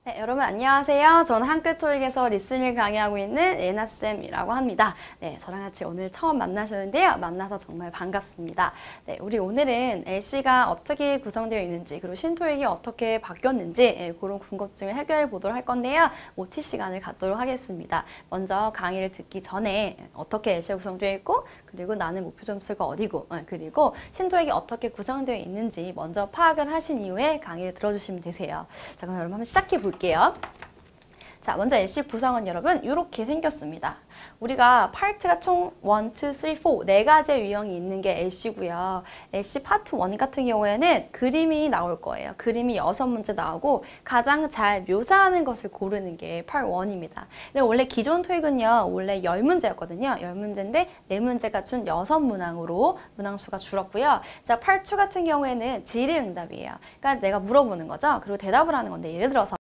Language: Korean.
네, 여러분 안녕하세요. 저는 한글 토익에서 리스닝을 강의하고 있는 예나쌤이라고 합니다. 네, 저랑 같이 오늘 처음 만나셨는데요. 만나서 정말 반갑습니다. 네, 우리 오늘은 LC가 어떻게 구성되어 있는지 그리고 신토익이 어떻게 바뀌었는지 그런 궁금증을 해결해 보도록 할 건데요. OT 시간을 갖도록 하겠습니다. 먼저 강의를 듣기 전에 어떻게 LC가 구성되어 있고 그리고 나는 목표 점수가 어디고 그리고 신토익이 어떻게 구성되어 있는지 먼저 파악을 하신 이후에 강의를 들어주시면 되세요. 자, 그럼 여러분 한번 시작해 볼게요. 자, 먼저 LC 구성은 여러분 이렇게 생겼습니다. 우리가 파트가 총 1, 2, 3, 4 4가지의 유형이 있는 게 LC고요. LC 파트 1 같은 경우에는 그림이 나올 거예요. 그림이 6문제 나오고 가장 잘 묘사하는 것을 고르는 게 파트 1입니다. 원래 기존 토익은요. 원래 10문제였거든요. 10문제인데 4문제가 준 6문항으로 문항수가 줄었고요. 자, 파트 2 같은 경우에는 질의응답이에요. 그러니까 내가 물어보는 거죠. 그리고 대답을 하는 건데 예를 들어서